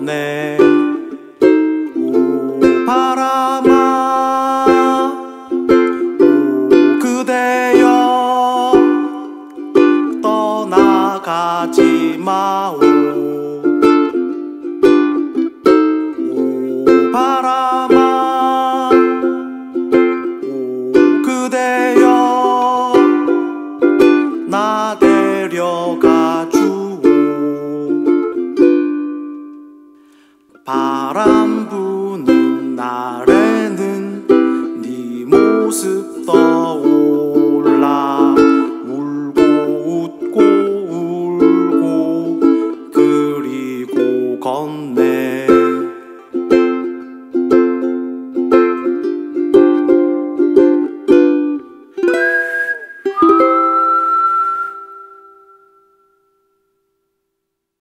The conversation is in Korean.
없네. 오 바람아 오 그대여 떠나가지 마오. 오 바람아 오 그대여 나 데려가 주오. 바람 부는 날에는 네 모습 떠올라.